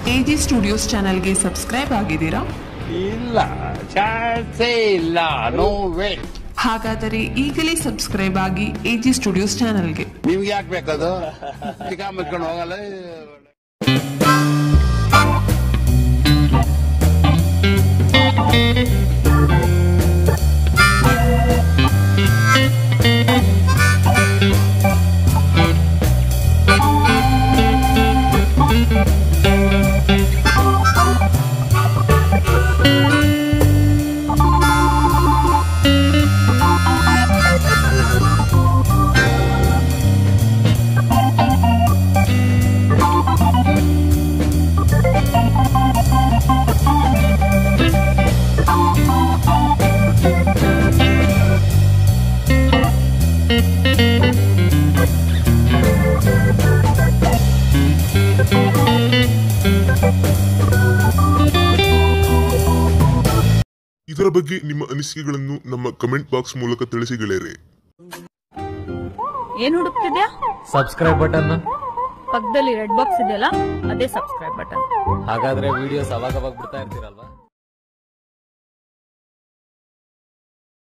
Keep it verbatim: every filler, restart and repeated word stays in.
AG studios ಚಾನೆಲ್ಗೆ subscribe ಆಗಿದ್ದೀರಾ? ಇಲ್ಲ, ಚಾನ್ಸೇ ಇಲ್ಲ. No way. ಹಾಗಾದರೆ ಈಗಲೇ ಸಬ್ಸ್ಕ್ರೈಬ್ ಆಗಿ ಎಜಿ ಸ್ಟುಡಿಯೋಸ್ ಚಾನೆಲ್ಗೆ. ನಿಮ್ಗೆ ಯಾಕೆ ಬೇಕದು? ಮುಚ್ಕೊಂಡು ಹೋಗಲ್ಲ. ಇದರ ಬಗ್ಗೆ ನಿಮ್ಮ ಅನಿಸಿಕೆಗಳನ್ನು ನಮ್ಮ ಕಮೆಂಟ್ ಬಾಕ್ಸ್ ಮೂಲಕ ತಿಳಿಸಿ ಗೆಳೆಯರೆ. ಏನ್ ಹುಡುಕ್ತಿದ್ಯಾ? Subscribe button. ಪಕ್ಕದಲ್ಲಿ ರೆಡ್ ಬಾಕ್ಸ್ ಇದೆಯಲ್ಲ, ಅದೇ ಸಬ್ಸ್ಕ್ರೈಬ್ ಬಟನ್. ಹಾಗಾದ್ರೆ ವಿಡಿಯೋಸ್ ಅವಾಗ ಅವಾಗ ಬಿಡ್ತಾ ಇರ್ತೀರಲ್ವಾ?